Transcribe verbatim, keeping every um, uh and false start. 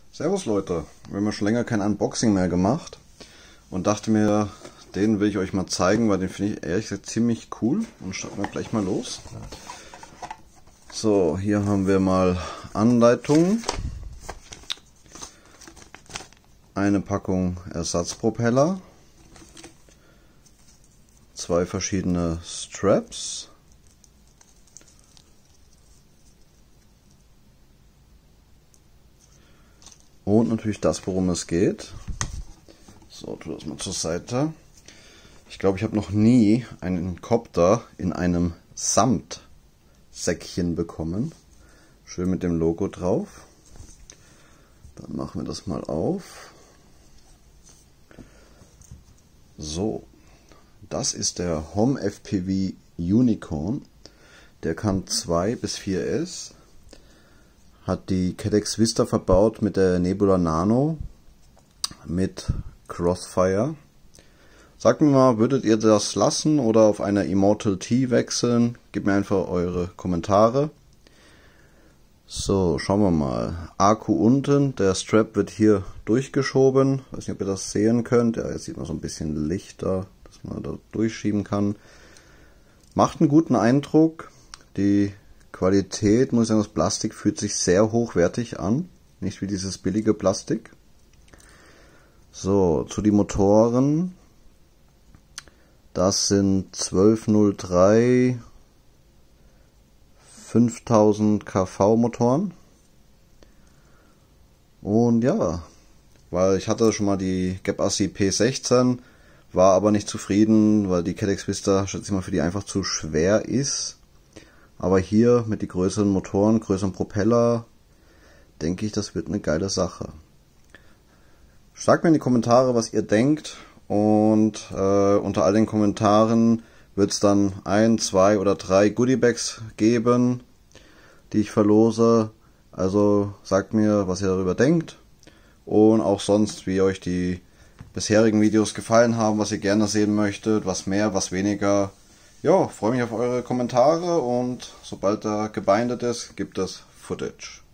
Servus Leute, wir haben ja schon länger kein Unboxing mehr gemacht und dachte mir, den will ich euch mal zeigen, weil den finde ich ehrlich gesagt ziemlich cool und starten wir gleich mal los. So, hier haben wir mal Anleitung, eine Packung Ersatzpropeller, zwei verschiedene Straps, und natürlich das, worum es geht. So, tu das mal zur Seite. Ich glaube, ich habe noch nie einen Copter in einem Samtsäckchen bekommen. Schön mit dem Logo drauf. Dann machen wir das mal auf. So, das ist der Hom F P V Unicorn. Der kann zwei bis vier S. Hat die Caddx Vista verbaut mit der Nebula Nano mit Crossfire. Sagt mir mal, würdet ihr das lassen oder auf eine Immortal T wechseln? Gebt mir einfach eure Kommentare. So, schauen wir mal. Akku unten, der Strap wird hier durchgeschoben. Weiß nicht, ob ihr das sehen könnt. Ja, jetzt sieht man so ein bisschen Lichter, dass man da durchschieben kann. Macht einen guten Eindruck. Die Qualität, muss ich sagen, das Plastik fühlt sich sehr hochwertig an. Nicht wie dieses billige Plastik. So, zu den Motoren. Das sind zwölf null drei fünftausend Kilowatt Motoren. Und ja, weil ich hatte schon mal die Gap-Assi P sechzehn, war aber nicht zufrieden, weil die Caddx Vista, schätze ich mal, für die einfach zu schwer ist. Aber hier mit den größeren Motoren, größeren Propeller, denke ich, das wird eine geile Sache. Sagt mir in die Kommentare, was ihr denkt, und äh, unter all den Kommentaren wird es dann ein, zwei oder drei Goodiebags geben, die ich verlose. Also sagt mir, was ihr darüber denkt und auch sonst, wie euch die bisherigen Videos gefallen haben, was ihr gerne sehen möchtet, was mehr, was weniger. Ja, freue mich auf eure Kommentare und sobald er gebindet ist, gibt es Footage.